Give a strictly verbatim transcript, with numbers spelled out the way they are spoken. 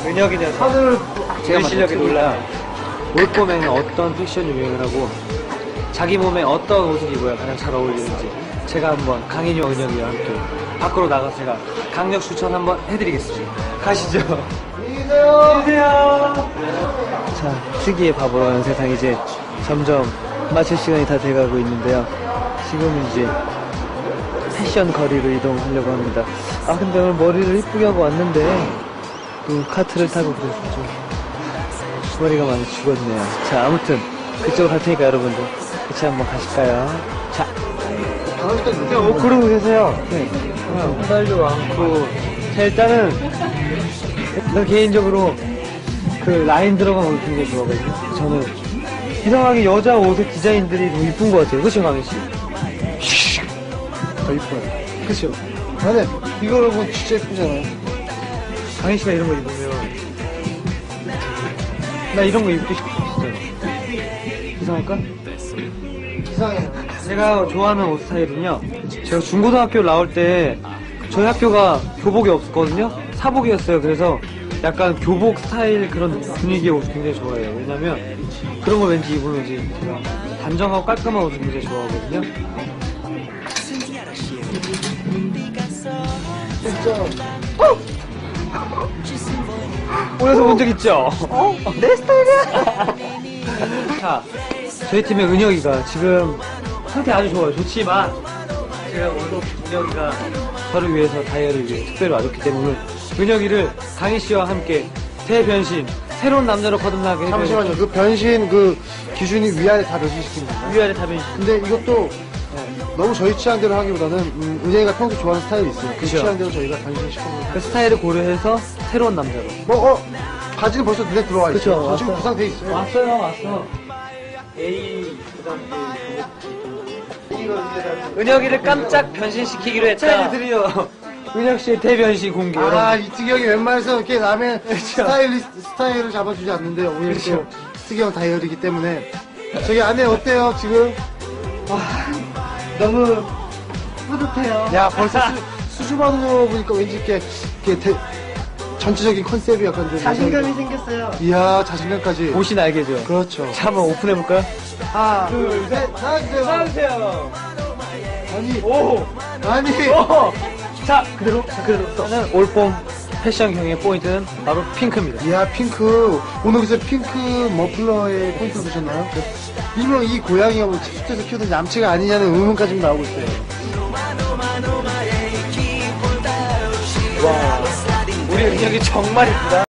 은혁이 녀석. 제가 실력이 놀라. 올 봄에는 어떤 패션이 유행을 하고 자기 몸에 어떤 옷을 입어야 가장 잘 어울리는지 제가 한번 강인이와 은혁이와 함께 밖으로 나가서 제가 강력 추천 한번 해드리겠습니다. 가시죠. 안녕히 계세요. 안녕히 계세요. 자, 특이의 바보로 가는 세상 이제 점점 마칠 시간이 다 돼가고 있는데요. 지금은 이제 패션 거리로 이동하려고 합니다. 아 근데 오늘 머리를 이쁘게 하고 왔는데 또 카트를 타고 그래서 좀 머리가 많이 죽었네요. 자, 아무튼 그쪽으로 갈 테니까 여러분들 같이 한번 가실까요? 자, 그냥 옷 고르고 계세요. 네. 화살도 많고. 자, 일단은 난 개인적으로 그 라인 들어간 옷 입는 거 좋아하거든요. 저는 이상하게 여자 옷의 디자인들이 너무 이쁜 것 같아요. 그쵸, 강희씨? 더 이뻐요. 그쵸? 아니, 이거를 뭐 진짜 이쁘잖아요. 강희씨가 이런 거 입으면 나 이런 거 입고 싶어, 진짜. 이상할까? 이상해. 제가 좋아하는 옷 스타일은요, 제가 중고등학교 나올 때 저희 학교가 교복이 없었거든요. 사복이었어요. 그래서 약간 교복 스타일 그런 분위기의 옷 굉장히 좋아해요. 왜냐면 그런 거 왠지 입으면 이제 제가 단정하고 깔끔한 옷을 굉장히 좋아하거든요. 진짜. 오면서 본 적 있죠? 어? 내 스타일이야! 자, 저희 팀의 은혁이가 지금 상태 아주 좋아요. 좋지만 제가 오늘 은혁이가 저를 위해서 다이어를 위해 특별히 와줬기 때문에 은혁이를 강희씨와 함께 대변신 새로운 남자로 거듭나게 해줘야 잠시만요. 그 변신 그 기준이 위아래 다 변신시키는 건가요? 위아래 다 변신. 근데 이것도 너무 저희 취향대로 하기보다는 음, 은혜가 평소 좋아하는 스타일이 있어요. 그 그쵸. 취향대로 저희가 변신시켜보는 그 스타일을 고려해서 새로운 남자로. 뭐, 어? 바지는 벌써 눈에 들어와 있어요. 그쵸, 저 지금 왔어요. 구상돼 있어요. 왔어요, 왔어. A 은혁이를 깜짝 변신시키기로 했다. 자, 드디어 은혁씨의 대변신 공개. 아, 이특이 형이 웬만해서 이렇게 남의 스타일리스트, 스타일을 잡아주지 않는데 오늘 그쵸. 또 특이 형 다이어리이기 때문에 저기 안에 어때요, 지금? 너무 뿌듯해요. 야, 벌써 수, 수줍어하는 거 보니까 왠지 이렇게, 이렇게 대, 전체적인 컨셉이 약간 좀. 자신감이 생겼어요. 이야, 자신감까지. 옷이 날개죠. 그렇죠. 자, 한번 오픈해볼까요? 하나, 둘, 셋. 나와주세요. 나와주세요. 아니, 오! 아니. 오! 자, 그대로, 자, 그대로. 저는 올봄 패션 경의 포인트는 바로 핑크입니다. 이야, 핑크. 오늘 그래서 핑크 머플러에 포인트를 두셨나요? 일부러 이 고양이가 뭐 숙제에서 키우던 얌치가 아니냐는 의문까지 나오고 있어요. 와, 우리 은혁이 정말 이쁘다.